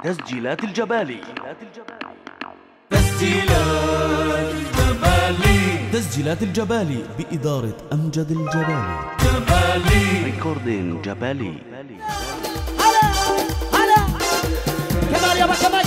تسجيلات الجبالي. تسجيلات الجبالي بإدارة أمجد الجبالي. ريكوردين جبالي. هلا كمان يابا، كمان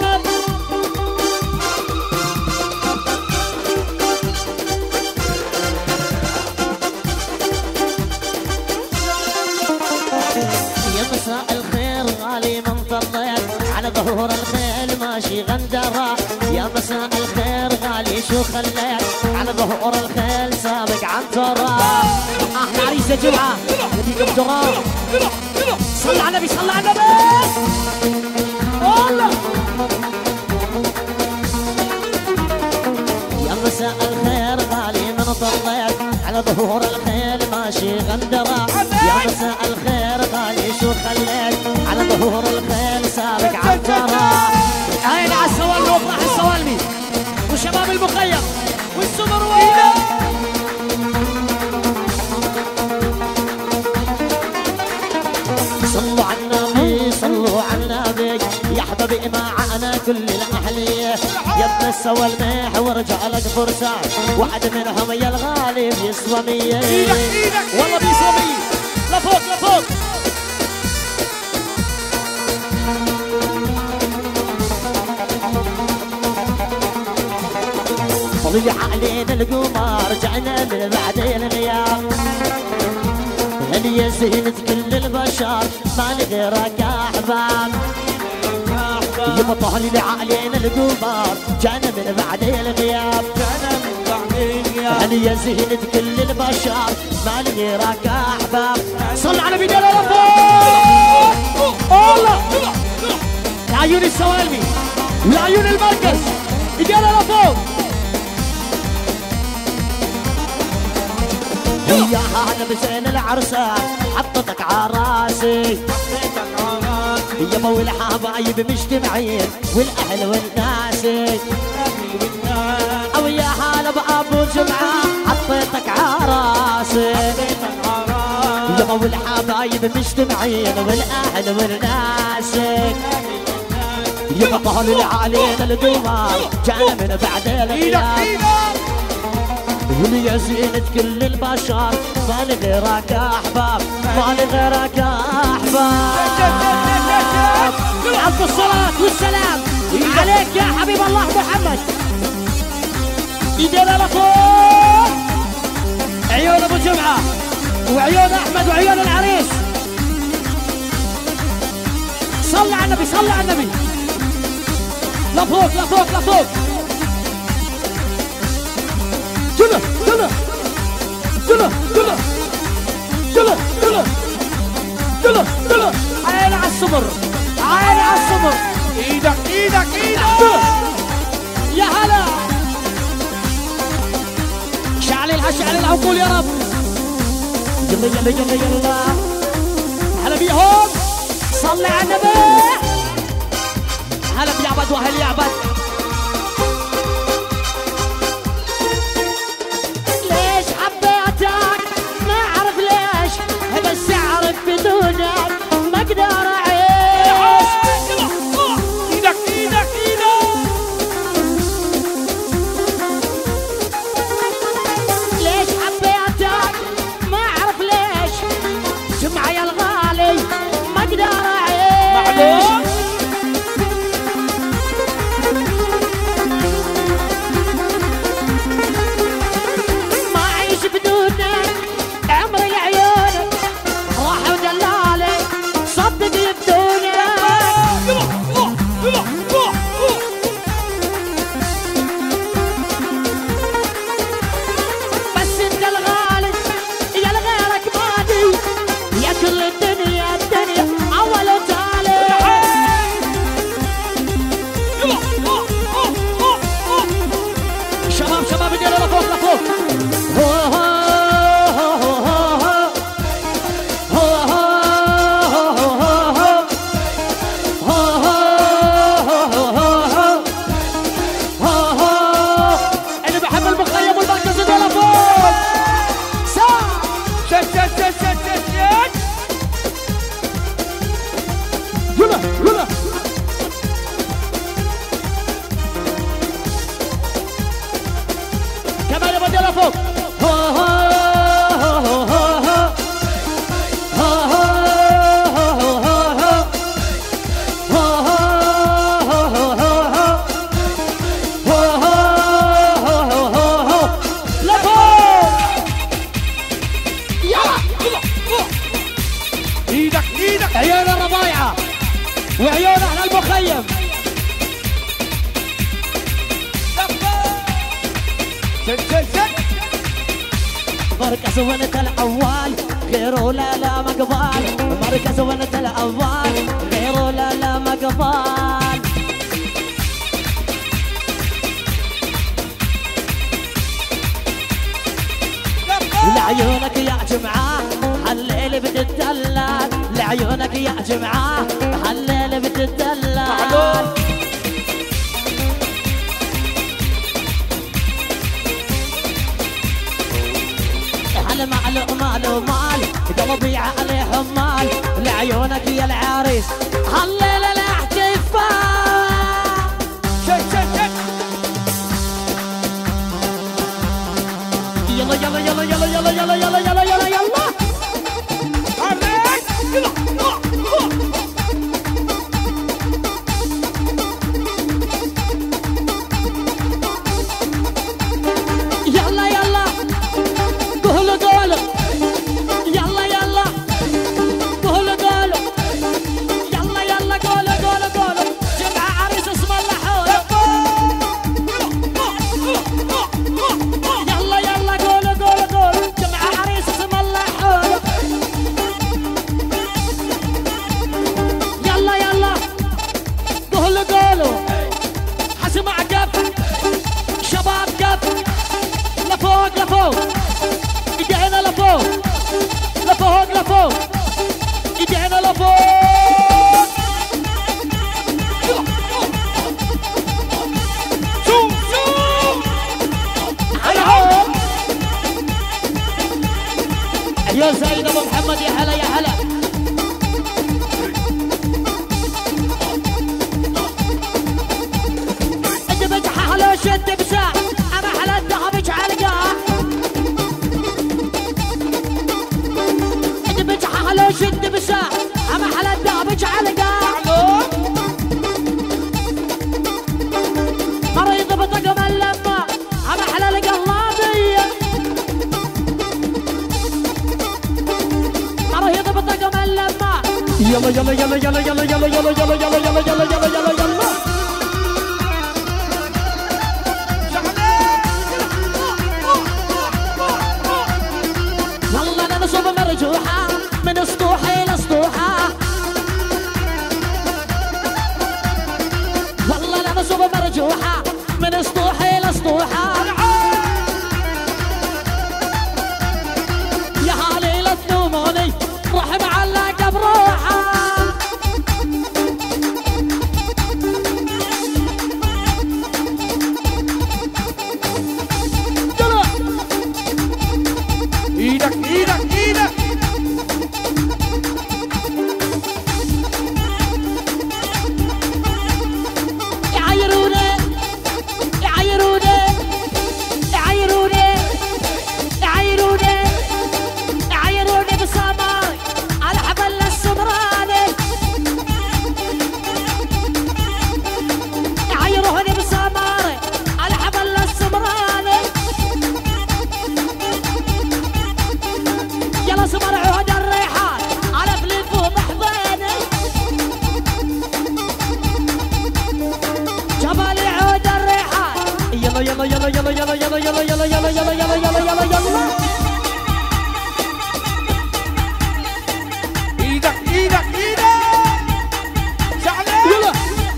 يا مساء الخير غالي من طليت على ظهور الخيل ماشي غندرة. يا مساء الخير غالي شو خليت على ظهور الخيل سابق عن ترى. احنا عريس يا جمعة نبيكم ترى. صل على النبي، صل على النبي والله. يا مساء الخير غالي من طليت على ظهور الخيل ماشي غندرة. يا مساء الخير غالي شو خليت على ظهور الخيل سابق عن ترى. عين على السوالمي وافرح السوالمي وشباب المخيم والسمر وينه. صلوا على النبي، صلوا على النبي يا حبيبي معنا كل الأهلية. يا ابن السوالمي ورجع لك فرصة، واحد منهم يا الغالي بيسوى 100. والله بيسوى 100. لفوق لفوق. طلع علينا القمر رجعنا من بعد الغياب. هل يا زينة كل البشر ما غيرك يا احباب. يبا طلع علينا القمر جانا من بعد الغياب. هل يا زينة كل البشر ما غيرك يا احباب. صل على بداية لفوق الله. لعيون السوالمي لعيون المركز بداية لفوق. يا هلا بزين العرسة حطتك عراسي. يابا والحبايب مجتمعين والاهل والناس. او يا هلا بابو جمعة حطيتك عراسي. يابا والحبايب مجتمعين والاهل والناس. يابا طالع علينا القمر جانا من بعد الغياب. يا زينة كل البشر ما غيرك يا احباب، ما غيرك يا احباب. عبد الصلاة والسلام عليك يا حبيب الله محمد. ايدينا لفوق. عيون ابو جمعة وعيون احمد وعيون العريس. صل على النبي، صل على النبي. لفوق لفوق لفوق. جلا جلا جلا جلا جلا جلا جلا جلا. عين على الصبر، عين على الصبر. ايدك ايدك ايدك. يا هلا شعللها شعل العقول يا رب. يلا يلا يلا يلا هلا بيهم. صلي على النبي. هلا بيعبد واهل يعبد. بدونك ما اقدر اعيش. ايدك ايدك ايدك. ليش حبيتك ما اعرف ليش. جمعة يا الغالي ما اقدر اعيش. معلوم وعيون اهل المخيم. مركز ونت الاول غير ولا لا مقبال، مركز ونت الاول غير ولا لا مقبال. لعيونك يا جمعة هالليل بتدلل، لعيونك يا جمعة هالليل بتدلل. هل مال ومال قلبي عليه حمال، لعيونك يا العريس هالليل الاحتفال. شك شك شك يلا يلا يلا يلا يلا يلا يلا يلا يلا يلا يلا يلا قولوا قولوا يلا يلا قولوا قولوا يلا يلا قولوا قولوا قولوا جمع عريس اسم الله حوله. يلا يلا قولوا قولوا قولوا جمع عريس اسم الله حوله. يلا يلا قولوا قولوا حسمع قف شباب قف لفوق لفوق ايدينا لفوق لفوق لفوق ايدينا لفوق. شوف شوف يا سيد ابو محمد يا هلا يا هلا. انت بجحة لو شد بساع انا على الذهب علقه. انت بجحة لو شد بساع انا على الذهب علقه. مريض بطق من لما انا على القلابيه. مريض بطق من لما يلا يلا يلا يلا يلا يلا يلا يلا يلا يلا يلا يلا يلا يلا. والله انا نصب مرجوحه من اسطوحه الى اسطوحه. والله انا نصب مرجوحه من اسطوحه الى اسطوحه. يا هالي لا تلوموني روح معلقه بروحه. ايدك ايدك ايدك يعايروني يعايروني يعايروني يعايروني يعايروني بسماري على حبل السمراني. يعايروني بسماري على حبل السمراني. يلا سمر عهد الريحان على فليف وبحضيني. جمالي عود الريحان يلا يلا يلا يلا يلا يلا يلا يلا يلا يلا يلا يلا يلا يلا. ايدك ايدك ايدك شعلان يلا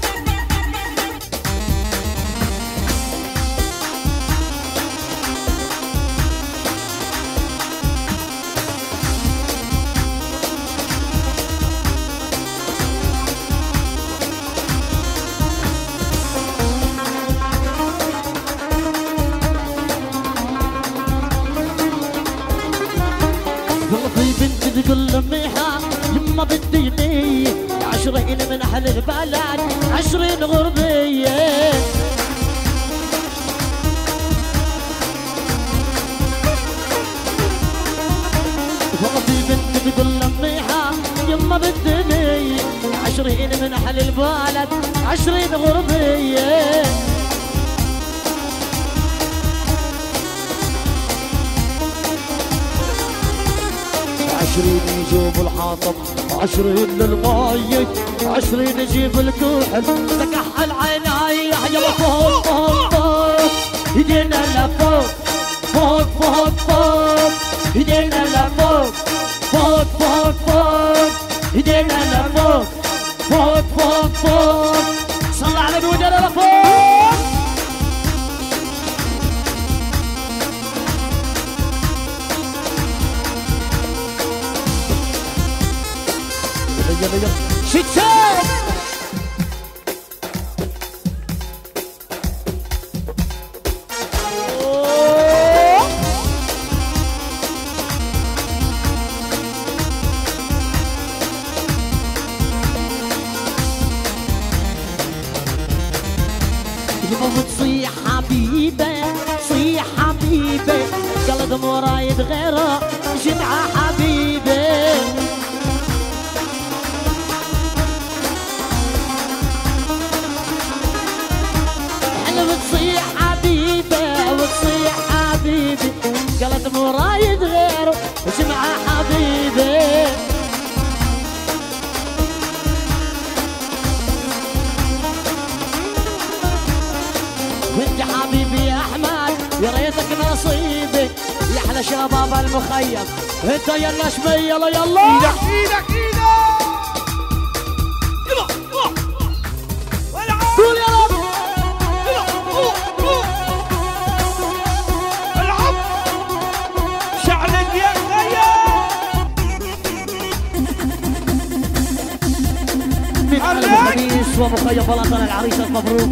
بنت تقول لاميها يما بديني 20 من اهل البلد 20 غربيه. والله في بنت تقول لاميها يما بديني 20 من اهل البلد 20 غربيه. 20 يجيب الحاطب 20 للميت 20 يجيب الكحل تكحل عيناي يلا فوق فوق فوق ايدينا لفوق فوق فوق فوق ايدينا لفوق فوق فوق فوق ايدينا لفوق فوق فوق فوق صل على الودن لفوق شتشات تصيح حبيبة صيح حبيبة قلب مرايد غيره جمعة حبيبة وتصيح حبيبة وتصيح حبيبي قلب مرايد غيره وجمعة حبيبي وانت حبيبي يا احمد يا ريتك نصيبي يا احلى شباب المخيم انت يلا شبي يلا يلا ايدك ايدك ايدك قول يا رب العب شعلك يا من الخميس ومخيم بلاطة العريس المبروك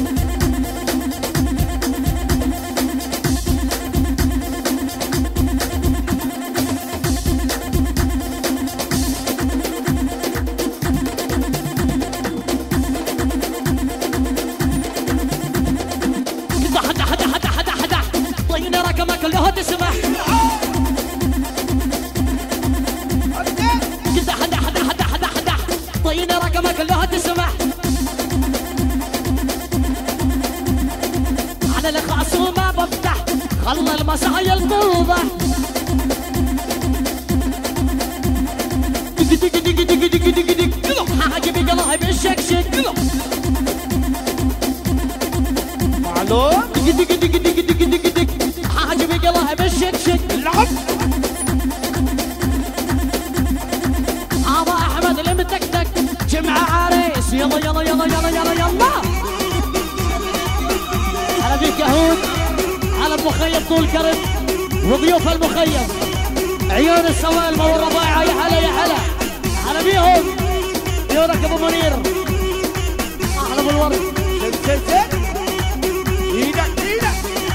كلها تسمح قلت حدا طينا رقمك كلها تسمح على الخصومة بفتح خلى المسايل توضح دق دق دق دق دق دق دق حاجبي قلها بالشكشك معلوم دق دق دق دق دق دق دق حاجبي قلها بالشكشك العب هذا احمد اللي متكتك جمعة عريس يلا يلا يلا يلا يلا يلا على بيك يهود على المخيم طول كرم وضيوف المخيم عيون السوالمة والربايعة يا هلا يا هلا على بيهم عيونك ابو منير احلى بالورد سلسل ايدك ايدك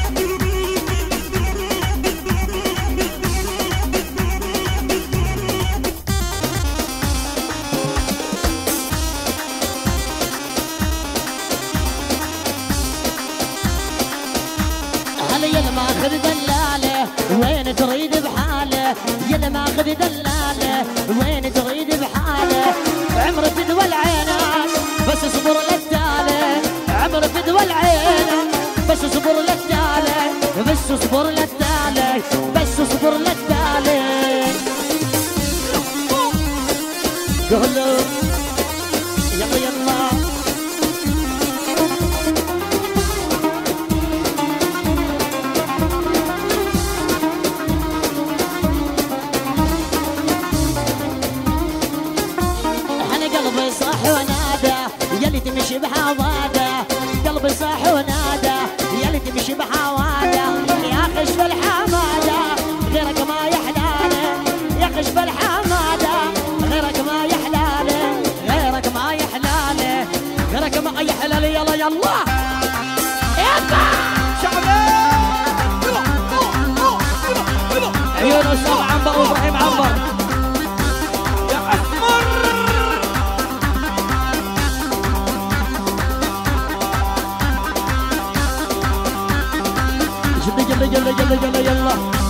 هلا يلا ماخذ دلالة وين تريد بحاله يلا ماخذ دلالة وين تريد بحاله عمر فدوى العينات بس اصبر للتالي عمر فدوى العينات بس اصبر للتالي بس اصبر للتالي بس اصبر للتالي قولوا يلا يلا يلي تمشي بحواده قلبي صاح ونادى يلي تمشي بحواده يا خشب الحماده غيرك ما يحلاله يا خشب الحماده غيرك ما يحلاله غيرك ما يحلاله غيرك ما يحلاله يلا يلا يلا عيون السبع عنبر وابراهيم عنبر يلا يلا يلا يلا يلا